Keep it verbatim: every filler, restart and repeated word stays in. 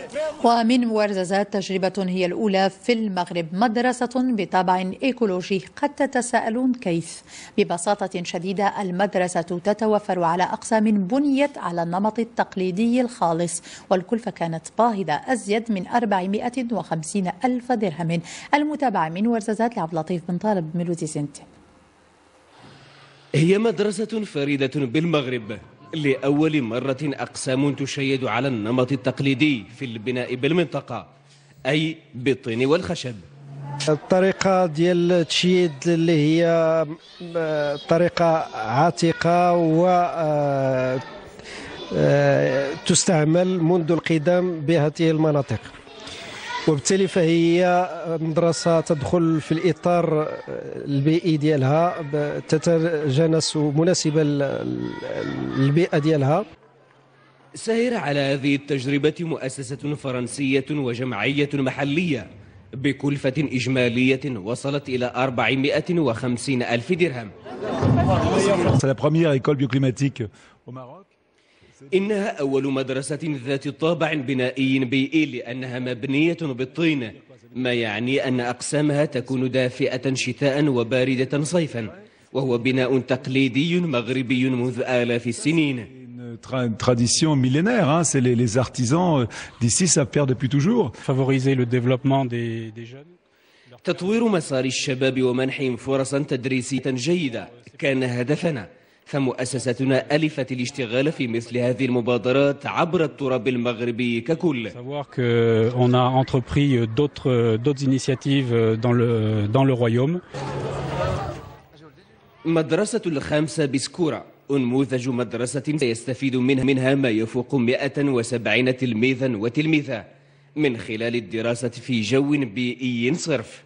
ومن ورزازات تجربة هي الأولى في المغرب، مدرسة بطابع إيكولوجي. قد تتساءلون كيف؟ ببساطة شديدة، المدرسة تتوفر على أقسام بنيت على النمط التقليدي الخالص، والكلفة كانت باهظة، أزيد من أربعمائة وخمسين ألف درهم. المتابعة من ورزازات لعبد اللطيف بن طالب ميلودي سنتي. هي مدرسة فريدة بالمغرب، لأول مرة أقسام تشيد على النمط التقليدي في البناء بالمنطقة، أي بالطين والخشب. الطريقة ديال التشييد اللي هي طريقة عتيقة و تستعمل منذ القدم بهذه المناطق، وبالتالي فهي مدرسة تدخل في الإطار البيئي ديالها، تتجانس مناسبة للبيئة ديالها. سير على هذه التجربة مؤسسة فرنسية وجمعية محلية بكلفة إجمالية وصلت إلى أربعمائة وخمسين ألف درهم. إنها أول مدرسة ذات طابع بنائي بيئي لأنها مبنية بالطين، ما يعني أن أقسامها تكون دافئة شتاء وباردة صيفا، وهو بناء تقليدي مغربي منذ آلاف السنين. Une tradition millénaire, hein. C'est les, les artisans d'ici savent faire depuis toujours. Favoriser le développement des, des jeunes. تطوير مسار الشباب ومنحهم فرصا تدريسية جيدة كان هدفنا، فمؤسستنا ألفت الاشتغال في مثل هذه المبادرات عبر التراب المغربي ككل. Savoir que on a entrepris d'autres d'autres initiatives dans le dans le royaume. مدرسة الخامسة بسكورة أنموذج مدرسة سيستفيد منها منها ما يفوق مئة وسبعين تلميذا وتلميذة من خلال الدراسة في جو بيئي صرف.